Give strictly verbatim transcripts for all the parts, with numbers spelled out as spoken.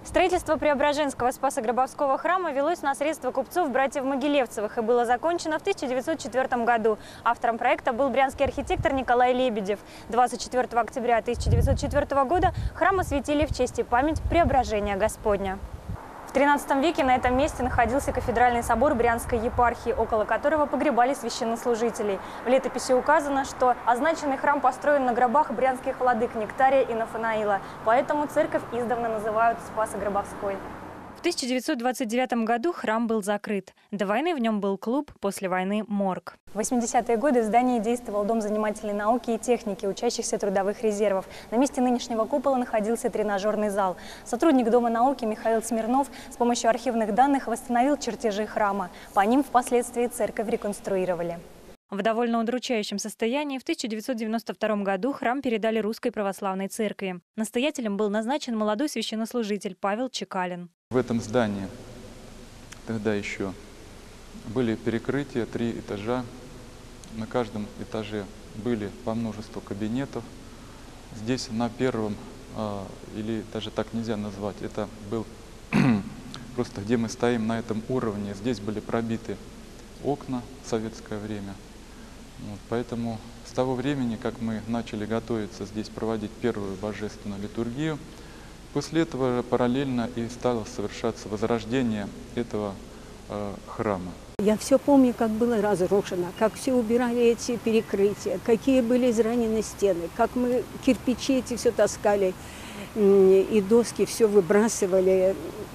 Строительство Преображенского Спасо-Гробовского храма велось на средства купцов братьев Могилевцевых и было закончено в тысяча девятьсот четвёртом году. Автором проекта был брянский архитектор Николай Лебедев. двадцать четвёртого октября тысяча девятьсот четвёртого года храм осветили в честь и память Преображения Господня. В тринадцатом веке на этом месте находился кафедральный собор Брянской епархии, около которого погребали священнослужителей. В летописи указано, что означенный храм построен на гробах брянских владык Нектария и Нафанаила, поэтому церковь издавна называют Спасо-Гробовской. В тысяча девятьсот двадцать девятом году храм был закрыт. До войны в нем был клуб, после войны – морг. В восьмидесятые годы в здании действовал Дом занимательной науки и техники, учащихся трудовых резервов. На месте нынешнего купола находился тренажерный зал. Сотрудник Дома науки Михаил Смирнов с помощью архивных данных восстановил чертежи храма. По ним впоследствии церковь реконструировали. В довольно удручающем состоянии в тысяча девятьсот девяносто втором году храм передали Русской Православной Церкви. Настоятелем был назначен молодой священнослужитель Павел Чекалин. В этом здании тогда еще были перекрытия, три этажа. На каждом этаже были по множеству кабинетов. Здесь на первом, или даже так нельзя назвать, это был просто где мы стоим на этом уровне. Здесь были пробиты окна в советское время. Вот, поэтому с того времени, как мы начали готовиться здесь проводить первую божественную литургию, после этого параллельно и стало совершаться возрождение этого э, храма. Я все помню, как было разрушено, как все убирали эти перекрытия, какие были изранены стены, как мы кирпичи эти все таскали и доски все выбрасывали.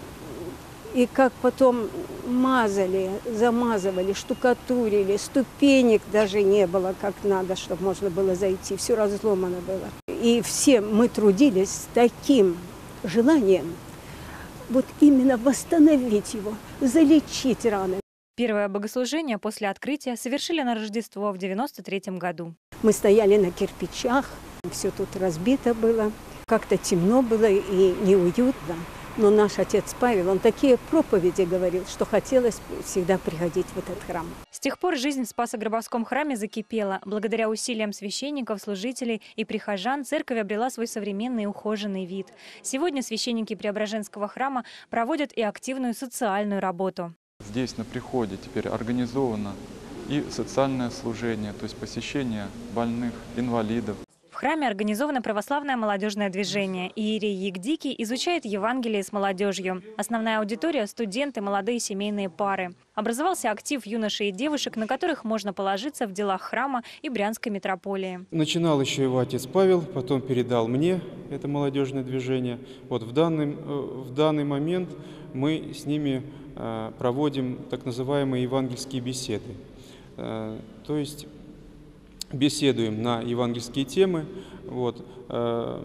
И как потом мазали, замазывали, штукатурили, ступенек даже не было как надо, чтобы можно было зайти, все разломано было. И все мы трудились с таким желанием вот именно восстановить его, залечить раны. Первое богослужение после открытия совершили на Рождество в девяносто третьем году. Мы стояли на кирпичах, все тут разбито было, как-то темно было и неуютно. Но наш отец Павел, он такие проповеди говорил, что хотелось всегда приходить в этот храм. С тех пор жизнь в Спасо-Гробовском храме закипела. Благодаря усилиям священников, служителей и прихожан церковь обрела свой современный и ухоженный вид. Сегодня священники Преображенского храма проводят и активную социальную работу. Здесь на приходе теперь организовано и социальное служение, то есть посещение больных, инвалидов. В храме организовано православное молодежное движение. Иерей Егдикий изучает Евангелие с молодежью. Основная аудитория – студенты, молодые семейные пары. Образовался актив юношей и девушек, на которых можно положиться в делах храма и Брянской митрополии. Начинал еще его отец Павел, потом передал мне это молодежное движение. Вот в данный, в данный момент мы с ними проводим так называемые евангельские беседы. То есть беседуем на евангельские темы, вот, э,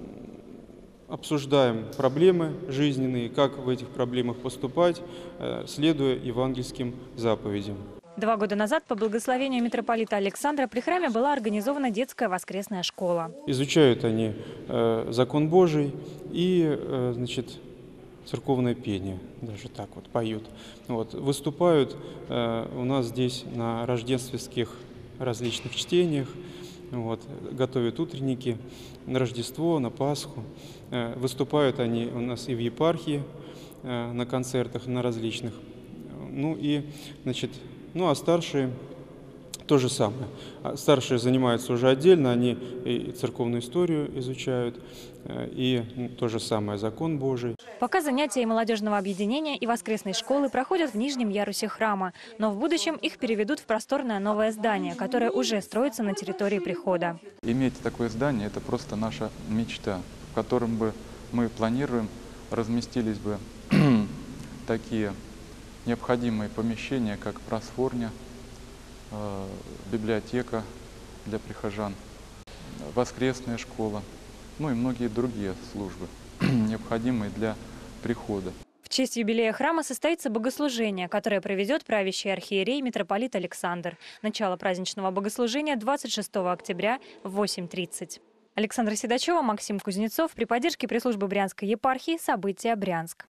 обсуждаем проблемы жизненные, как в этих проблемах поступать, э, следуя евангельским заповедям. Два года назад по благословению митрополита Александра при храме была организована детская воскресная школа. Изучают они э, закон Божий и э, значит, церковное пение, даже так вот поют. Вот, выступают э, у нас здесь на рождественских различных чтениях, вот, готовят утренники на Рождество, на Пасху. Выступают они у нас и в епархии, на концертах, на различных. Ну и, значит, ну а старшие то же самое. Старшие занимаются уже отдельно, они и церковную историю изучают, и то же самое закон Божий. Пока занятия и молодежного объединения, и воскресной школы проходят в нижнем ярусе храма, но в будущем их переведут в просторное новое здание, которое уже строится на территории прихода. Иметь такое здание – это просто наша мечта, в котором бы мы планируем, разместились бы такие необходимые помещения, как просфорня, библиотека для прихожан, воскресная школа, ну и многие другие службы, необходимые для прихода. В честь юбилея храма состоится богослужение, которое проведет правящий архиерей митрополит Александр. Начало праздничного богослужения двадцать шестого октября в восемь тридцать. Александра Седачева, Максим Кузнецов при поддержке пресс-службы Брянской епархии «События Брянск».